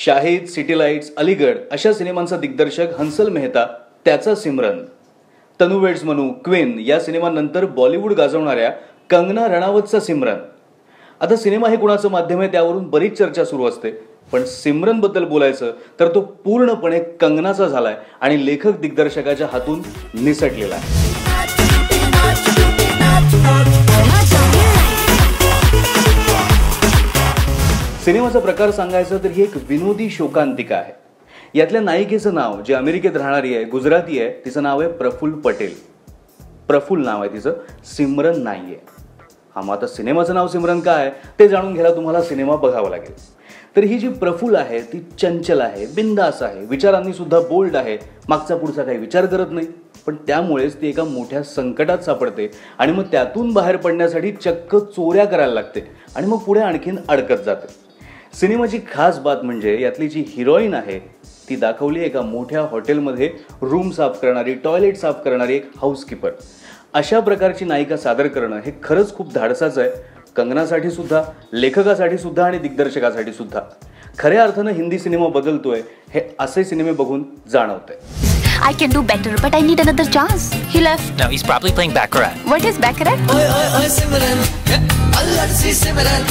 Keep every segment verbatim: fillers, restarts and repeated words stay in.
Shahid, city lights, Aligarh अशा सिनेमांचा दिग्दर्शक हंसल मेहता, त्याचा सिमरन, तनु वेड्स मनू, क्वीन या सिनेमांनंतर बॉलिवूड गाजवणाऱ्या कंगना रणावतचा सिमरन. आता सिनेमा हे कुणाचं माध्यम आहे त्यावरून बरीच चर्चा सुरू असते, पण सिमरन बद्दल बोलायचं तर तो पूर्णपणे कंगनाचा झालाय आणि लेखक दिग्दर्शकाच्या हातून निसटलेला आहे. सिनेमाचा प्रकार सांगायचा तर ही एक विनोदी शोकांतिका आहे. यातल्या नायिकेचं नाव, जे अमेरिकेत राहणारी आहे, गुजराती आहे, तिचं नाव आहे प्रफुल्ल पटेल. प्रफुल्ल नाव आहे तिचं, सिमरन नाहीये. हा, मग आता सिनेमाचं नाव सिमरन काय ते जाणून घ्यायला तुम्हाला सिनेमा बघावा लागेल. तर ही जी प्रफुल्ल आहे ती चंचल आहे, बिंदास आहे, विचारांनी सुद्धा बोल्ड आहे, मागचा पुढचा काही विचार करत नाही. पण त्यामुळेच ती एका मोठ्या संकटात सापडते आणि मग त्यातून बाहेर पडण्यासाठी चक्क चोऱ्या करायला लागते आणि मग पुढे आणखीन अडकत जाते. सिनेमाची खास बात म्हणजे यातली जी हिरोईन आहे ती दाखवली एका मोठ्या हॉटेलमध्ये रूम साफ करणारी, टॉयलेट साफ करणारी एक हाऊसकीपर. अशा प्रकारची नायिका सादर करणं हे खरंच खूप धाडसाचं आहे, कंगनासाठी सुद्धा, लेखकासाठी सुद्धा आणि दिग्दर्शकासाठी सुद्धा. खऱ्या अर्थानं हिंदी सिनेमा बदलतोय हे असे सिनेमे बघून जाणवतंय. I can do better, but I need another chance. He left. No, he's probably playing baccarat. What is baccarat? Oy oy oy Simran, Allah si Simran,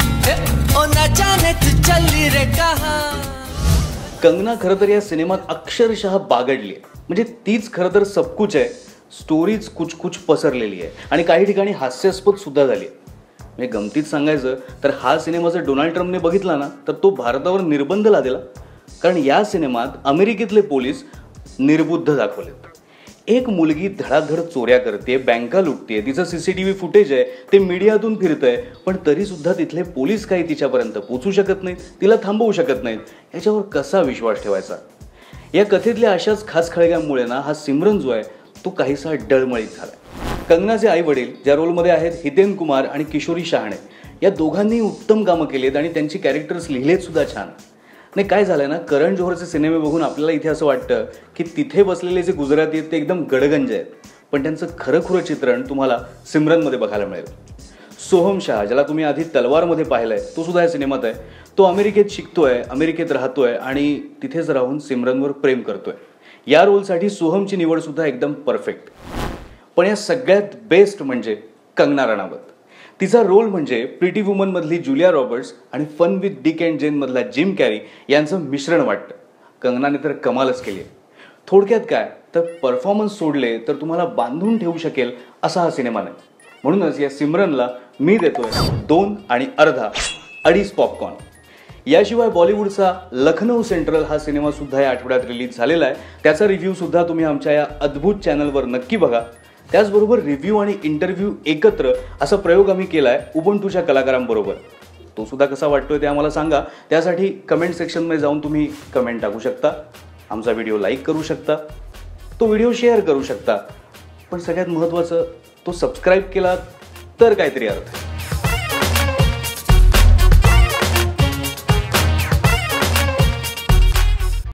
o na jaane tu challi re kahan. Kangana खरं तर या सिनेमात अक्षरशः बागडली आहे. म्हणजे तीच खरं तर सबकुच आहे. स्टोरीज कुछ कुछ पसरलेली आहे आणि काही ठिकाणी हास्यास्पद सुद्धा झाली आहे. म्हणजे गमतीत सांगायचं तर हा सिनेमा जर डोनाल्ड ट्रम्पने बघितला ना तर तो भारतावर निर्बंध लादेला, कारण या सिनेमात अमेरिकेतले पोलीस निर्बुद्ध दाखवलेत. एक मुलगी धडाधड चोऱ्या करते, बँका लुटते, तिचं सीसीटीव्ही फुटेज आहे, ते मीडियातून फिरतंय, पण तरी सुद्धा तिथले पोलीस काही तिच्यापर्यंत पोहोचू शकत नाहीत, तिला थांबवू शकत नाहीत. याच्यावर कसा विश्वास ठेवायचा? या कथेतल्या अशाच खास खळग्यांमुळे ना हा सिमरन जो आहे तो काहीसा डळमळीत झाला. कंगनाचे आई वडील ज्या रोलमध्ये आहेत हितेन कुमार आणि किशोरी शहाणे, या दोघांनी उत्तम कामं केलीत आणि त्यांची कॅरेक्टर्स लिहिलेत सुद्धा छान. नाही, काय झालंय ना, करण जोहरचे सिनेमे बघून आपल्याला इथे असं वाटतं की तिथे बसलेले जे गुजराती आहेत ते एकदम गडगंज आहेत, पण त्यांचं खरं खुरं चित्रण तुम्हाला सिमरनमध्ये बघायला मिळेल. सोहम शाह, ज्याला तुम्ही आधी तलवारमध्ये पाहिलंय, तो सुद्धा या सिनेमात आहे. तो अमेरिकेत शिकतोय, अमेरिकेत राहतोय आणि तिथेच राहून सिमरनवर प्रेम करतोय. या रोलसाठी सोहमची निवड सुद्धा एकदम परफेक्ट. पण या सगळ्यात बेस्ट म्हणजे कंगना रणावत. तिचा रोल म्हणजे प्रिटी वुमन मधली जुलिया रॉबर्ट्स आणि Fun with Dick and Jane मधला जिम कॅरी यांचं मिश्रण वाटतं. कंगनाने तर कमालच केली आहे. थोडक्यात काय तर परफॉर्मन्स सोडले तर तुम्हाला बांधून ठेवू शकेल असा हा सिनेमा नाही. म्हणूनच या सिमरनला मी देतोय दोन आणि अर्धा अडीच पॉपकॉर्न. याशिवाय बॉलिवूडचा लखनौ सेंट्रल हा सिनेमा सुद्धा या आठवड्यात रिलीज झालेला आहे. त्याचा रिव्ह्यू सुद्धा तुम्ही आमच्या या अद्भुत चॅनलवर नक्की बघा. त्याचबरोबर रिव्ह्यू आणि इंटरव्ह्यू एकत्र असा प्रयोग आम्ही केलाय उबंटूच्या कलाकारांबरोबर. तो सुद्धा कसा वाटतोय ते आम्हाला सांगा. त्यासाठी कमेंट सेक्शनमध्ये जाऊन तुम्ही कमेंट टाकू शकता, आमचा व्हिडिओ लाईक करू शकता, तो व्हिडिओ शेअर करू शकता, पण सगळ्यात महत्त्वाचं तो सबस्क्राईब केला तर काहीतरी अर्थ.